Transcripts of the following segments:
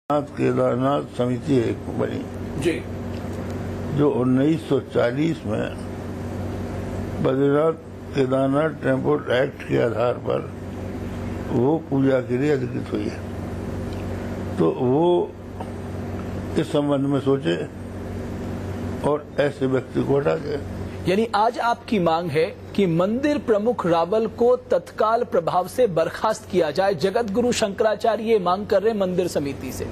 केदारनाथ समिति एक बनी जी, जो 1940 में बद्रीनाथ केदारनाथ टेम्पल एक्ट के आधार पर वो पूजा के लिए अधिकृत हुई है। तो वो इस संबंध में सोचे और ऐसे व्यक्ति को हटा दे। यानी आज आपकी मांग है कि मंदिर प्रमुख रावल को तत्काल प्रभाव से बर्खास्त किया जाए। जगत गुरु शंकराचार्य ये मांग कर रहे मंदिर समिति से।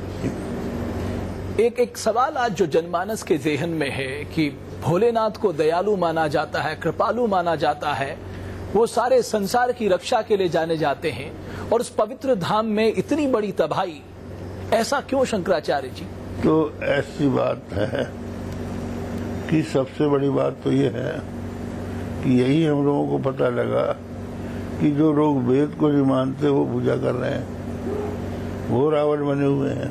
एक सवाल आज जो जनमानस के जेहन में है कि भोलेनाथ को दयालु माना जाता है, कृपालु माना जाता है, वो सारे संसार की रक्षा के लिए जाने जाते हैं और उस पवित्र धाम में इतनी बड़ी तबाही, ऐसा क्यों शंकराचार्य जी? तो ऐसी बात है कि सबसे बड़ी बात तो ये है कि यही हम लोगों को पता लगा कि जो लोग वेद को नहीं मानते वो पूजा कर रहे हैं, वो रावण बने हुए हैं,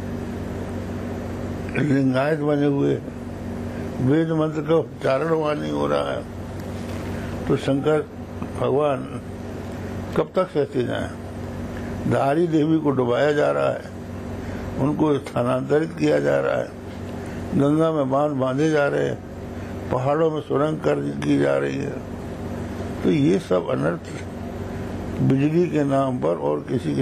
लिंगायत बने हुए हैं, वेद मंत्र का उच्चारण वहां नहीं हो रहा है। तो शंकर भगवान कब तक सहते जाएं? धारी देवी को डुबाया जा रहा है, उनको स्थानांतरित किया जा रहा है, गंगा में बांध बांधे जा रहे हैं, पहाड़ों में सुरंग की जा रही है। तो ये सब अनर्थ बिजली के नाम पर और किसी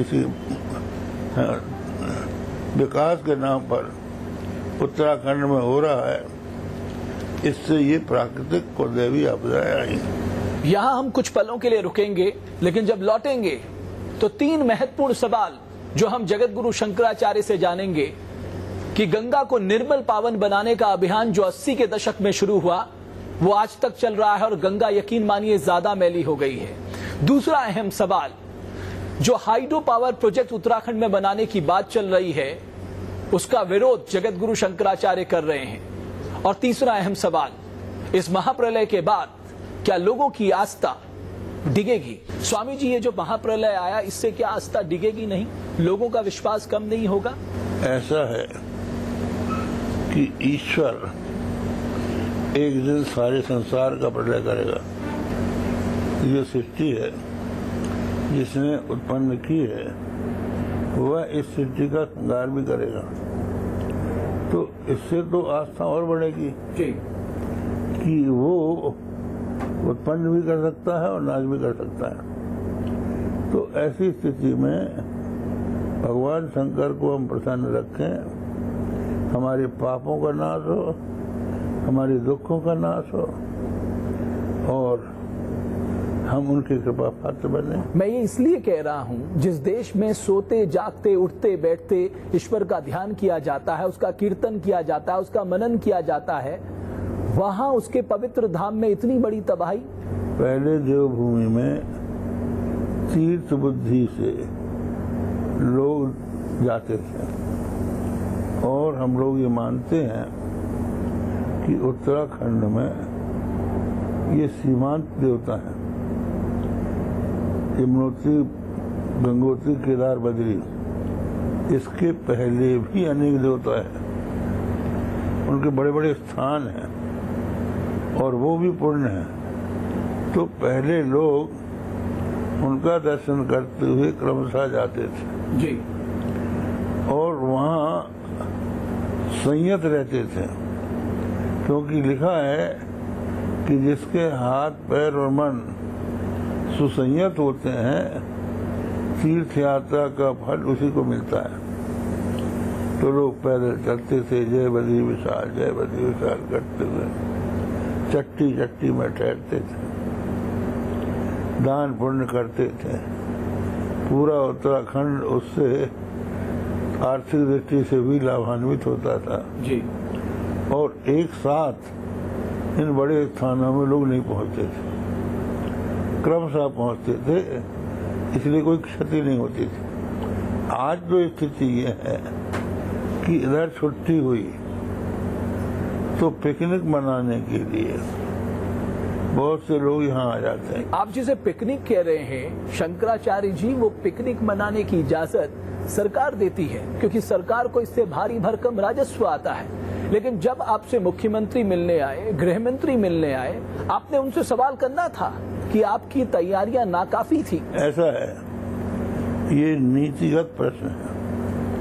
विकास के नाम पर उत्तराखंड में हो रहा है। इससे ये प्राकृतिक और दैवी आपदाएं आई। यहाँ हम कुछ पलों के लिए रुकेंगे, लेकिन जब लौटेंगे तो 3 महत्वपूर्ण सवाल जो हम जगत गुरु शंकराचार्य से जानेंगे कि गंगा को निर्मल पावन बनाने का अभियान जो 80 के दशक में शुरू हुआ वो आज तक चल रहा है और गंगा यकीन मानिए ज्यादा मैली हो गई है। दूसरा अहम सवाल, जो हाइड्रो पावर प्रोजेक्ट उत्तराखंड में बनाने की बात चल रही है उसका विरोध जगत गुरु शंकराचार्य कर रहे हैं। और तीसरा अहम सवाल, इस महाप्रलय के बाद क्या लोगों की आस्था डिगेगी? स्वामी जी, ये जो महाप्रलय आया इससे क्या आस्था डिगेगी नहीं? लोगों का विश्वास कम नहीं होगा? ऐसा है कि ईश्वर एक दिन सारे संसार का प्रलय करेगा। जो सृष्टि है जिसने उत्पन्न की है वह इस सृष्टि का संहार भी करेगा। तो इससे तो आस्था और बढ़ेगी कि वो उत्पन्न भी कर सकता है और नाश भी कर सकता है। तो ऐसी स्थिति में भगवान शंकर को हम प्रसन्न रखें, हमारे पापों का नाश हो, हमारे दुखों का नाश हो और हम उनकी कृपा पात्र बने। मैं ये इसलिए कह रहा हूँ, जिस देश में सोते जागते उठते बैठते ईश्वर का ध्यान किया जाता है, उसका कीर्तन किया जाता है, उसका मनन किया जाता है, वहाँ उसके पवित्र धाम में इतनी बड़ी तबाही। पहले देवभूमि में तीर्थ बुद्धि से लोग जाते थे और हम लोग ये मानते हैं कि उत्तराखंड में ये सीमांत देवता है। यमुनोत्री, गंगोत्री, केदार, बद्री, इसके पहले भी अनेक देवता है, उनके बड़े बड़े स्थान हैं और वो भी पुण्य है। तो पहले लोग उनका दर्शन करते हुए क्रमशः जाते थे जी, और वहाँ संयत रहते थे, क्योंकि लिखा है कि जिसके हाथ पैर और मन सुसंयत होते हैं तीर्थ यात्रा का फल उसी को मिलता है। तो लोग पैदल चलते थे, जय बद्री विशाल जय बद्री विशाल करते हुए चट्टी चट्टी में ठहरते थे, दान पुण्य करते थे। पूरा उत्तराखंड उससे आर्थिक दृष्टि से भी लाभान्वित होता था जी। और एक साथ इन बड़े स्थानों में लोग नहीं पहुंचते थे, क्रमशः पहुंचते थे, इसलिए कोई क्षति नहीं होती थी। आज तो स्थिति ये है कि इधर छुट्टी हुई तो पिकनिक मनाने के लिए बहुत से लोग यहाँ आ जाते हैं। आप जिसे पिकनिक कह रहे हैं शंकराचार्य जी, वो पिकनिक मनाने की इजाजत सरकार देती है, क्योंकि सरकार को इससे भारी भरकम राजस्व आता है। लेकिन जब आपसे मुख्यमंत्री मिलने आए, गृह मंत्री मिलने आए, आपने उनसे सवाल करना था कि आपकी तैयारियां नाकाफी थी। ऐसा है, ये नीतिगत प्रश्न है।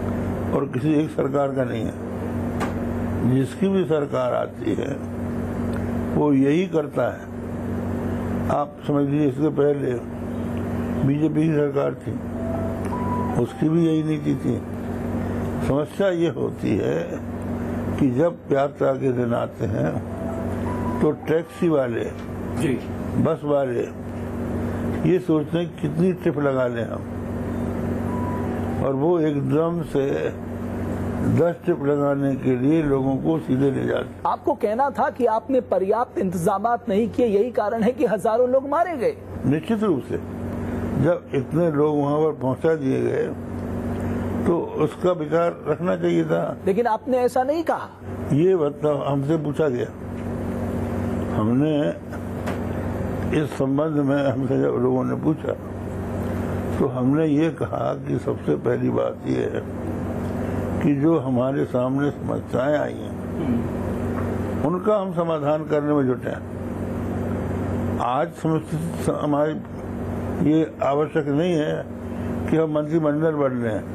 और किसी एक सरकार का नहीं है। जिसकी भी सरकार आती है वो यही करता है। आप समझ लीजिए, इससे पहले बीजेपी की सरकार थी, उसकी भी यही नीति थी। समस्या ये होती है कि जब यात्रा के दिन आते हैं तो टैक्सी वाले जी, बस वाले ये सोचते हैं कितनी ट्रिप लगा लें हम, और वो एकदम से 10 ट्रिप लगाने के लिए लोगों को सीधे ले जाते। आपको कहना था कि आपने पर्याप्त इंतजामात नहीं किए, यही कारण है कि हजारों लोग मारे गए। निश्चित रूप से जब इतने लोग वहां पर पहुंचा दिए गए तो उसका विचार रखना चाहिए था। लेकिन आपने ऐसा नहीं कहा। ये मतलब हमसे पूछा गया, हमने इस संबंध में हमसे जब लोगों ने पूछा तो हमने ये कहा कि सबसे पहली बात ये है कि जो हमारे सामने समस्याएं आई हैं उनका हम समाधान करने में जुटे हैं। आज हमारी ये आवश्यक नहीं है कि हम मंत्रिमंडल बदले हैं,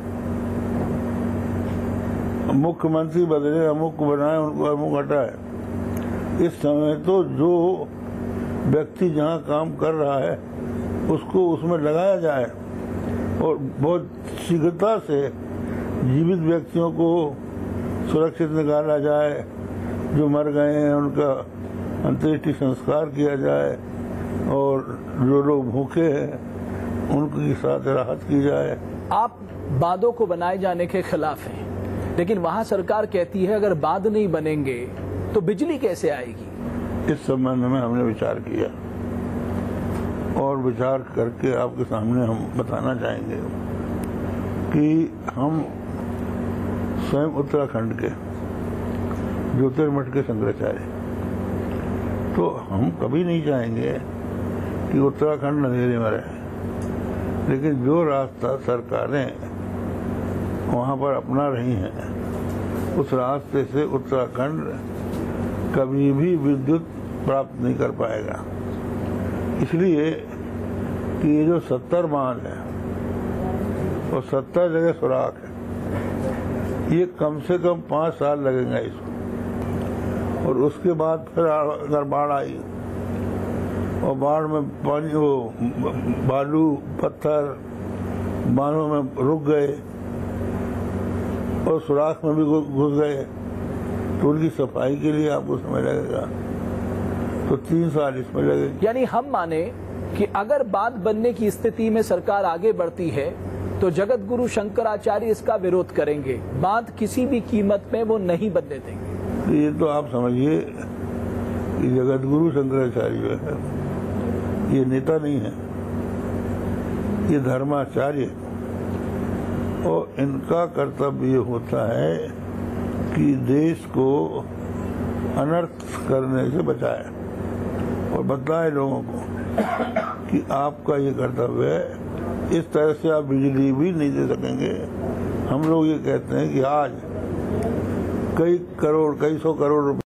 मुख्यमंत्री बदले, अमुक बनाए, उनको अमुक हटाए। इस समय तो जो व्यक्ति जहाँ काम कर रहा है उसको उसमें लगाया जाए और बहुत शीघ्रता से जीवित व्यक्तियों को सुरक्षित निकाला जाए। जो मर गए हैं उनका अंत्येष्टि संस्कार किया जाए और जो लोग भूखे हैं उनके साथ राहत की जाए। आप बांधों को बनाए जाने के खिलाफ हैं, लेकिन वहां सरकार कहती है अगर बांध नहीं बनेंगे तो बिजली कैसे आएगी। इस संबंध में हमने विचार किया और विचार करके आपके सामने हम बताना चाहेंगे कि हम स्वयं उत्तराखंड के ज्योतिर्मठ के शंकराचार्य, तो हम कभी नहीं चाहेंगे कि उत्तराखंड अंधेरे में रहे। लेकिन जो रास्ता सरकारें वहां पर अपना रही हैं उस रास्ते से उत्तराखंड कभी भी विद्युत प्राप्त नहीं कर पाएगा। इसलिए कि ये जो 70 बांध है और 70 जगह सुराख है, ये कम से कम 5 साल लगेंगे इसको। और उसके बाद फिर अगर बाढ़ आई और बाढ़ में पानी, वो बालू पत्थर बांधों में रुक गए और सुराख में भी घुस गए तो उनकी सफाई के लिए आपको समय लगेगा, तो 3 साल इसमें लगेगा। यानी हम माने कि अगर बात बनने की स्थिति में सरकार आगे बढ़ती है तो जगत गुरु शंकराचार्य इसका विरोध करेंगे, बात किसी भी कीमत में वो नहीं बनने देंगे। तो ये तो आप समझिए कि जगत गुरु शंकराचार्य जो है ये नेता नहीं है, ये धर्माचार्य, और इनका कर्तव्य होता है कि देश को अनर्थ करने से बचाए और बताए लोगों को कि आपका ये कर्तव्य है। इस तरह से आप बिजली भी नहीं दे सकेंगे। हम लोग ये कहते हैं कि आज कई सौ करोड़ रुपए